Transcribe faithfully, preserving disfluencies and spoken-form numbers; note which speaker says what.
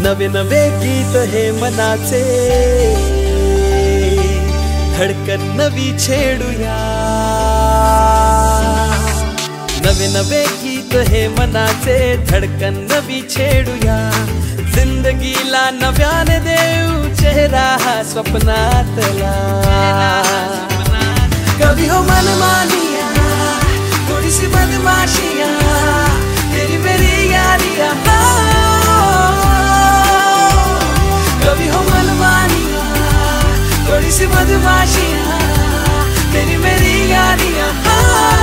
Speaker 1: नवे नवे गीत हे मनाचे, धडकन नवी छेडूया। नवे नवे गीत हे मनाचे, धडकन नवी छेडूया। जिंदगीला नव्याने देऊ चेहरा हा स्वप्नातला। कभी हो मनमानिया, थोड़ी सी बदमाशियां, तेरी मेरी यारियां। कभी हो मनमानिया, थोड़ी सी बदमाशियां, तेरी मेरी यारियां।